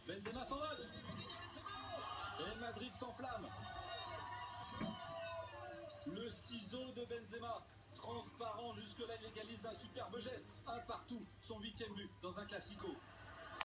Benzema s'envole. Et Madrid s'enflamme. Le ciseau de Benzema, transparent jusque-là, il égalise d'un superbe geste. Un partout, son 8e but dans un classico.